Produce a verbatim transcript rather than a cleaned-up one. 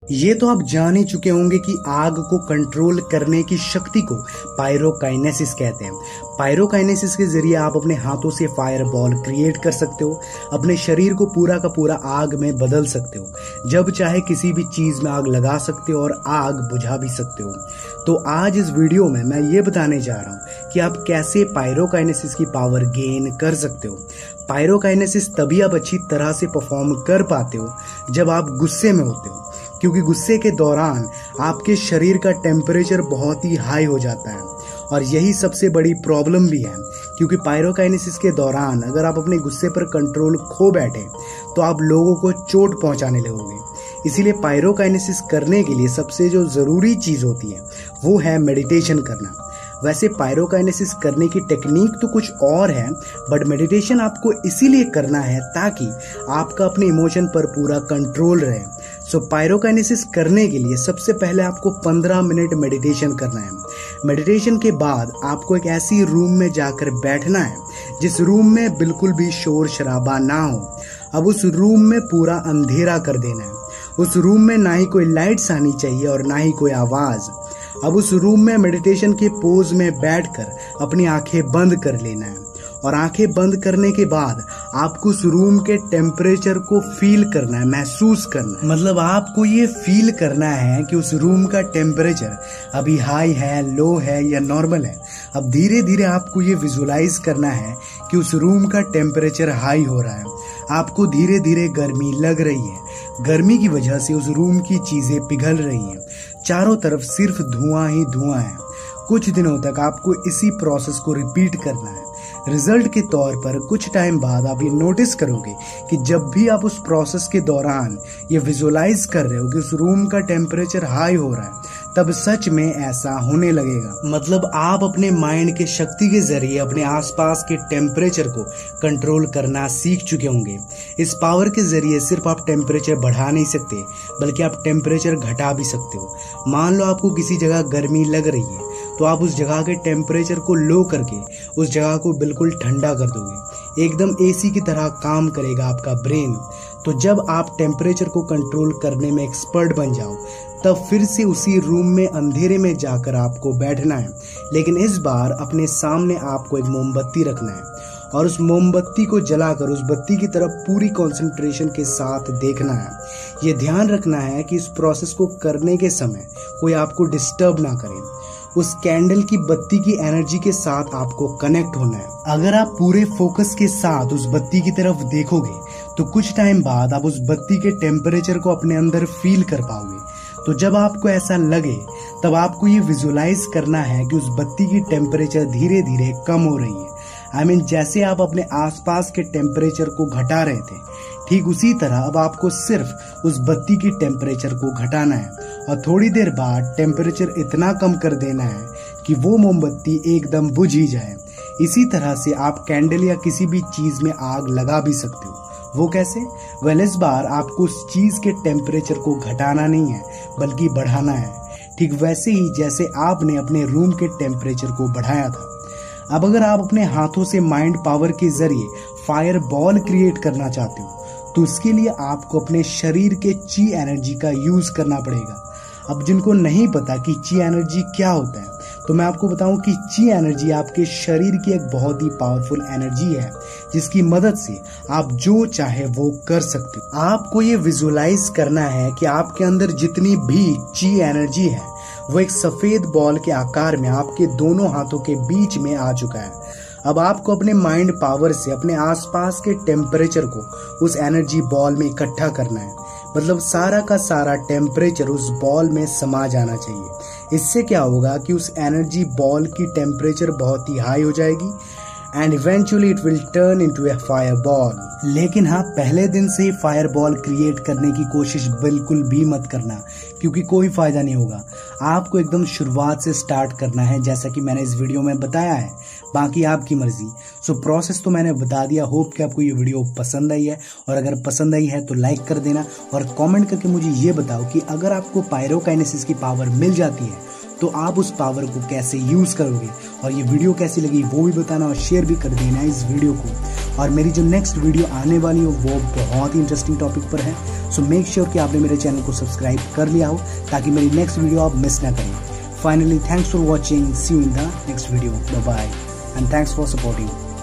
ये तो आप जान ही चुके होंगे कि आग को कंट्रोल करने की शक्ति को पायरोकाइनेसिस कहते हैं। पायरोकाइनेसिस के जरिए आप अपने हाथों से फायर बॉल क्रिएट कर सकते हो, अपने शरीर को पूरा का पूरा आग में बदल सकते हो, जब चाहे किसी भी चीज में आग लगा सकते हो और आग बुझा भी सकते हो। तो आज इस वीडियो में मैं ये बताने जा रहा हूँ कि आप कैसे पायरोकाइनेसिस की पावर गेन कर सकते हो। पायरोकाइनेसिस तभी आप अच्छी तरह से परफॉर्म कर पाते हो जब आप गुस्से में होते हो, क्योंकि गुस्से के दौरान आपके शरीर का टेम्परेचर बहुत ही हाई हो जाता है और यही सबसे बड़ी प्रॉब्लम भी है, क्योंकि पायरोकाइनेसिस के दौरान अगर आप अपने गुस्से पर कंट्रोल खो बैठे तो आप लोगों को चोट पहुंचाने लगोगे। इसीलिए पायरोकाइनेसिस करने के लिए सबसे जो जरूरी चीज होती है वो है मेडिटेशन करना। वैसे पायरोकाइनेसिस करने की टेक्निक तो कुछ और है, बट मेडिटेशन आपको इसीलिए करना है ताकि आपका अपने इमोशन पर पूरा कंट्रोल रहे। सो पायरोकाइनेसिस करने के लिए सबसे पहले आपको पंद्रह मिनट मेडिटेशन करना है। मेडिटेशन के बाद आपको एक ऐसी रूम में जाकर बैठना है जिस रूम में बिल्कुल भी शोर शराबा ना हो। अब उस रूम में पूरा अंधेरा कर देना है। उस रूम में ना ही कोई लाइट्स आनी चाहिए और ना ही कोई आवाज। अब उस रूम में मेडिटेशन के पोज में बैठकर अपनी आंखें बंद कर लेना है और आंखें बंद करने के बाद आपको उस रूम के टेम्परेचर को फील करना है, महसूस करना है। मतलब आपको ये फील करना है कि उस रूम का टेम्परेचर अभी हाई है, लो है या नॉर्मल है। अब धीरे धीरे आपको ये विजुलाइज करना है कि उस रूम का टेम्परेचर हाई हो रहा है। आपको धीरे धीरे गर्मी लग रही है। गर्मी की वजह से उस रूम की चीजें पिघल रही हैं। चारों तरफ सिर्फ धुआं ही धुआं है। कुछ दिनों तक आपको इसी प्रोसेस को रिपीट करना है। रिजल्ट के तौर पर कुछ टाइम बाद आप ये नोटिस करोगे कि जब भी आप उस प्रोसेस के दौरान ये विजुलाइज कर रहे हो कि उस रूम का टेम्परेचर हाई हो रहा है, तब सच में ऐसा होने लगेगा। मतलब आप अपने माइंड के शक्ति के जरिए अपने आसपास के टेम्परेचर को कंट्रोल करना सीख चुके होंगे। इस पावर के जरिए सिर्फ आप टेम्परेचर बढ़ा नहीं सकते, बल्कि आप टेम्परेचर घटा भी सकते हो। मान लो आपको किसी जगह गर्मी लग रही है तो आप उस जगह के टेम्परेचर को लो करके उस जगह को बिल्कुल ठंडा कर दोगे। एकदम एसी की तरह काम करेगा आपका ब्रेन। तो जब आप टेम्परेचर को कंट्रोल करने में एक्सपर्ट बन जाओ, तब फिर से उसी रूम में अंधेरे में जाकर आपको बैठना है, लेकिन इस बार अपने सामने आपको एक मोमबत्ती रखना है और उस मोमबत्ती को जलाकर उस बत्ती की तरफ पूरी कंसंट्रेशन के साथ देखना है। ये ध्यान रखना है कि इस प्रोसेस को करने के समय कोई आपको डिस्टर्ब ना करे। उस कैंडल की बत्ती की एनर्जी के साथ आपको कनेक्ट होना है। अगर आप पूरे फोकस के साथ उस बत्ती की तरफ देखोगे तो कुछ टाइम बाद आप उस बत्ती के टेम्परेचर को अपने अंदर फील कर पाओगे। तो जब आपको ऐसा लगे तब आपको ये विजुलाइज करना है कि उस बत्ती की टेम्परेचर धीरे धीरे कम हो रही है। आई I मीन mean, जैसे आप अपने आसपास के टेम्परेचर को घटा रहे थे, ठीक उसी तरह अब आपको सिर्फ उस बत्ती की टेम्परेचर को घटाना है और थोड़ी देर बाद टेम्परेचर इतना कम कर देना है कि वो मोमबत्ती एकदम बुझ ही जाए। इसी तरह से आप कैंडल या किसी भी चीज में आग लगा भी सकते हो। वो कैसे? वेल, इस बार आपको उस चीज के टेम्परेचर को घटाना नहीं है बल्कि बढ़ाना है, ठीक वैसे ही जैसे आपने अपने रूम के टेम्परेचर को बढ़ाया था। अब अगर आप अपने हाथों से माइंड पावर के जरिए फायर बॉल क्रिएट करना चाहते हो तो उसके लिए आपको अपने शरीर के ची एनर्जी का यूज करना पड़ेगा। अब जिनको नहीं पता कि ची एनर्जी क्या होता है, तो मैं आपको बताऊं कि ची एनर्जी आपके शरीर की एक बहुत ही पावरफुल एनर्जी है जिसकी मदद से आप जो चाहे वो कर सकते हो। आपको ये विजुलाइज करना है कि आपके अंदर जितनी भी ची एनर्जी है वो एक सफेद बॉल के आकार में आपके दोनों हाथों के बीच में आ चुका है। अब आपको अपने माइंड पावर से अपने आसपास के टेम्परेचर को उस एनर्जी बॉल में इकट्ठा करना है। मतलब सारा का सारा टेम्परेचर उस बॉल में समा जाना चाहिए। इससे क्या होगा कि उस एनर्जी बॉल की टेम्परेचर बहुत ही हाई हो जाएगी and eventually it will turn into a fire ball. लेकिन हाँ, पहले दिन से फायर बॉल क्रिएट करने की कोशिश बिल्कुल भी मत करना, क्योंकि कोई फायदा नहीं होगा। आपको एकदम शुरुआत से स्टार्ट करना है, जैसा कि मैंने इस वीडियो में बताया है। बाकी आपकी मर्जी। सो प्रोसेस तो मैंने बता दिया। होप कि आपको ये वीडियो पसंद आई है, और अगर पसंद आई है तो लाइक कर देना और कमेंट करके मुझे ये बताओ कि अगर आपको पायरोकाइनेसिस की पावर मिल जाती है तो आप उस पावर को कैसे यूज़ करोगे। और ये वीडियो कैसी लगी वो भी बताना और शेयर भी कर देना इस वीडियो को। और मेरी जो नेक्स्ट वीडियो आने वाली हो वो बहुत ही इंटरेस्टिंग टॉपिक पर है। सो मेक श्योर कि आपने मेरे चैनल को सब्सक्राइब कर लिया हो ताकि मेरी नेक्स्ट वीडियो आप मिस ना करें। Finally, thanks for watching, see you in the next video, bye bye and thanks for supporting.